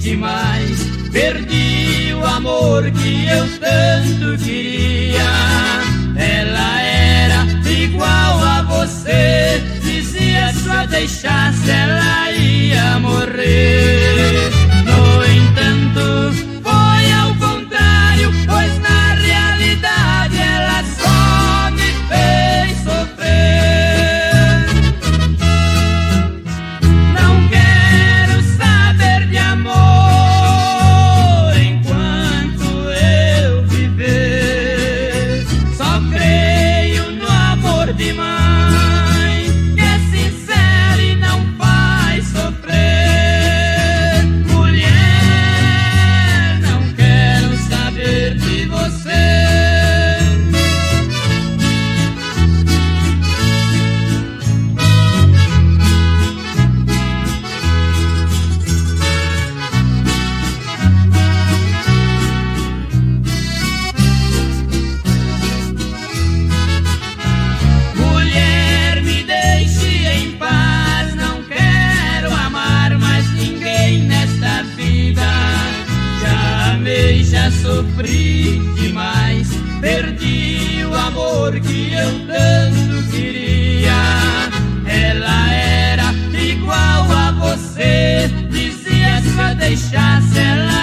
demais. Perdi o amor que eu tanto queria. Ela era igual a você, dizia se a deixasse ela ia morrer. No entanto, foi ao contrário, pois na realidade ela só me fez sofrer. Não quero saber de amor enquanto eu viver. Só creio no amor de mãe, que é sincero e não faz sofrer. Mulher, não quero saber de você. Mulher, me deixe em paz, não quero amar mais ninguém nesta vida. Já amei, já sofri demais, perdi o amor que eu tanto queria. Ela era igual a você, dizia se a deixasse ela